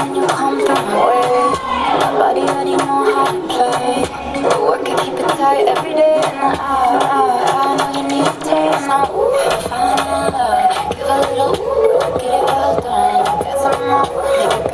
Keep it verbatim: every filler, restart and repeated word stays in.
when you come from away. My body already know how to play. Work it, keep it tight every day. And I, I, I know you need a taste. Now, ooh, find love. Give a little ooh, get it well done. Get some more, make it